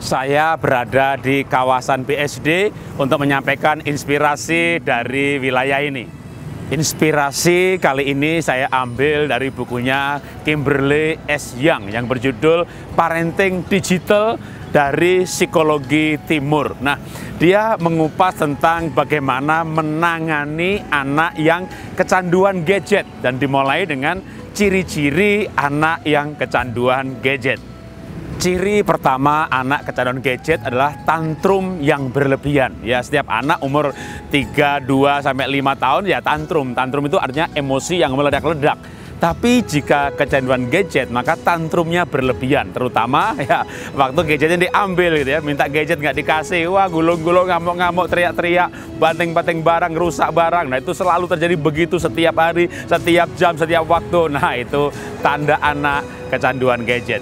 Saya berada di kawasan BSD untuk menyampaikan inspirasi dari wilayah ini. Inspirasi kali ini saya ambil dari bukunya Kimberly S. Young yang berjudul Parenting Digital dari Psikologi Timur. Nah, dia mengupas tentang bagaimana menangani anak yang kecanduan gadget dan dimulai dengan ciri-ciri anak yang kecanduan gadget. Ciri pertama anak kecanduan gadget adalah tantrum yang berlebihan. Ya, setiap anak umur 3, 2, sampai 5 tahun ya tantrum. Tantrum itu artinya emosi yang meledak-ledak. Tapi jika kecanduan gadget, maka tantrumnya berlebihan. Terutama ya waktu gadgetnya diambil gitu ya. Minta gadget nggak dikasih. Wah, gulung-gulung, ngamuk-ngamuk, teriak-teriak, banting-banting barang, rusak barang. Nah, itu selalu terjadi begitu setiap hari, setiap jam, setiap waktu. Nah, itu tanda anak kecanduan gadget.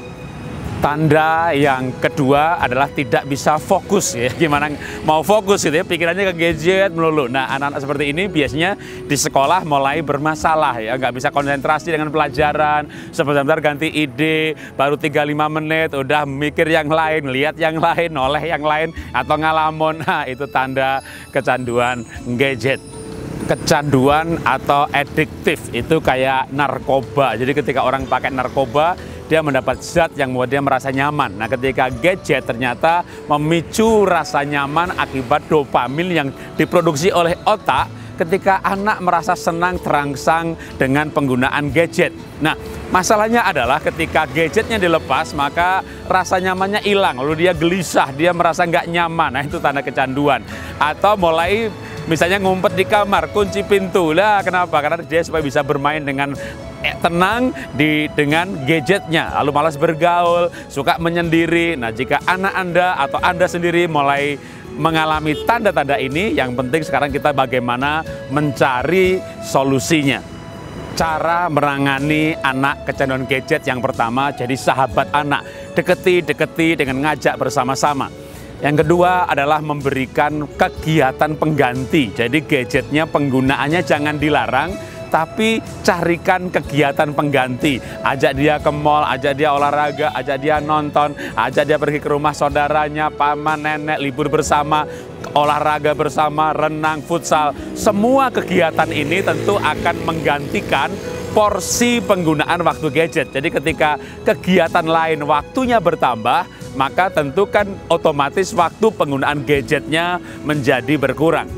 Tanda yang kedua adalah tidak bisa fokus ya. Gimana mau fokus gitu ya, pikirannya ke gadget melulu. Nah, anak-anak seperti ini biasanya di sekolah mulai bermasalah ya, nggak bisa konsentrasi dengan pelajaran, sebentar ganti ide, baru 3-5 menit udah mikir yang lain, lihat yang lain, noleh yang lain, atau ngalamun. Nah, itu tanda kecanduan gadget. Kecanduan atau adiktif itu kayak narkoba. Jadi ketika orang pakai narkoba, dia mendapat zat yang membuat dia merasa nyaman. Nah, ketika gadget ternyata memicu rasa nyaman akibat dopamin yang diproduksi oleh otak ketika anak merasa senang terangsang dengan penggunaan gadget. Nah, masalahnya adalah ketika gadgetnya dilepas, maka rasa nyamannya hilang. Lalu dia gelisah, dia merasa nggak nyaman. Nah, itu tanda kecanduan. Atau mulai misalnya ngumpet di kamar, kunci pintu. Lah, kenapa? Karena dia supaya bisa bermain dengan tenang dengan gadgetnya, lalu malas bergaul, suka menyendiri. Nah, jika anak Anda atau Anda sendiri mulai mengalami tanda-tanda ini, yang penting sekarang kita bagaimana mencari solusinya. Cara menangani anak kecanduan gadget yang pertama, jadi sahabat anak. Deketi dengan ngajak bersama-sama. Yang kedua adalah memberikan kegiatan pengganti. Jadi gadgetnya penggunaannya jangan dilarang, tapi carikan kegiatan pengganti. Ajak dia ke mall, ajak dia olahraga, ajak dia nonton, ajak dia pergi ke rumah saudaranya, paman, nenek, libur bersama, olahraga bersama, renang, futsal. Semua kegiatan ini tentu akan menggantikan porsi penggunaan waktu gadget. Jadi ketika kegiatan lain waktunya bertambah, maka tentu kan otomatis waktu penggunaan gadgetnya menjadi berkurang.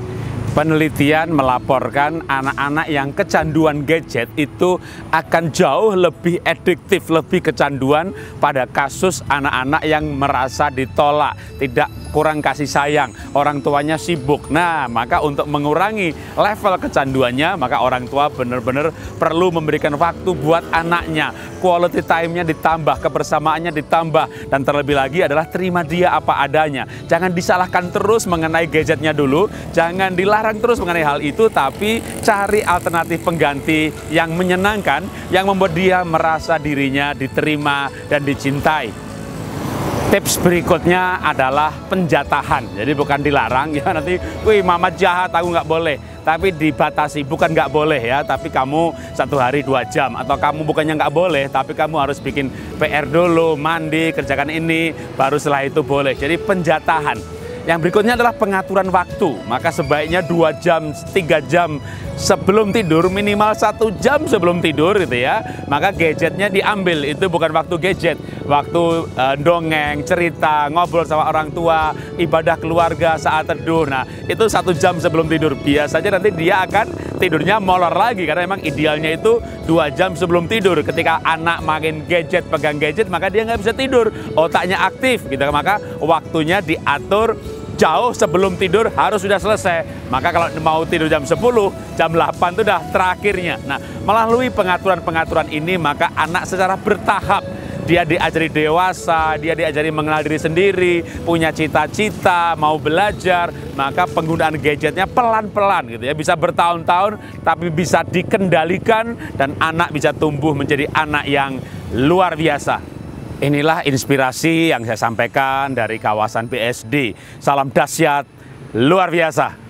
Penelitian melaporkan anak-anak yang kecanduan gadget itu akan jauh lebih adiktif, lebih kecanduan pada kasus anak-anak yang merasa ditolak, tidak kurang kasih sayang, orang tuanya sibuk. Nah, maka untuk mengurangi level kecanduannya, maka orang tua benar-benar perlu memberikan waktu buat anaknya. Quality time-nya ditambah, kebersamaannya ditambah, dan terlebih lagi adalah terima dia apa adanya. Jangan disalahkan terus mengenai gadgetnya dulu, jangan dilarang terus mengenai hal itu, tapi cari alternatif pengganti yang menyenangkan, yang membuat dia merasa dirinya diterima dan dicintai. Tips berikutnya adalah penjatahan. Jadi bukan dilarang ya, nanti wih mama jahat aku nggak boleh, tapi dibatasi. Bukan nggak boleh ya, tapi kamu 1 hari 2 jam, atau kamu bukannya nggak boleh, tapi kamu harus bikin PR dulu, mandi, kerjakan ini, baru setelah itu boleh. Jadi penjatahan. Yang berikutnya adalah pengaturan waktu. Maka sebaiknya 2 jam, 3 jam sebelum tidur, minimal 1 jam sebelum tidur gitu ya. Maka gadgetnya diambil, itu bukan waktu gadget. Waktu dongeng, cerita, ngobrol sama orang tua, ibadah keluarga, saat teduh. Nah, itu 1 jam sebelum tidur. Biasanya nanti dia akan tidurnya molor lagi, karena memang idealnya itu 2 jam sebelum tidur. Ketika anak makin gadget, pegang gadget, maka dia nggak bisa tidur, otaknya aktif gitu. Maka waktunya diatur jauh sebelum tidur, harus sudah selesai. Maka kalau mau tidur jam 10, jam 8 itu udah terakhirnya. Nah, melalui pengaturan-pengaturan ini, maka anak secara bertahap dia diajari dewasa, dia diajari mengenal diri sendiri, punya cita-cita, mau belajar. Maka penggunaan gadgetnya pelan-pelan gitu ya, bisa bertahun-tahun, tapi bisa dikendalikan dan anak bisa tumbuh menjadi anak yang luar biasa. Inilah inspirasi yang saya sampaikan dari kawasan BSD. Salam dahsyat luar biasa.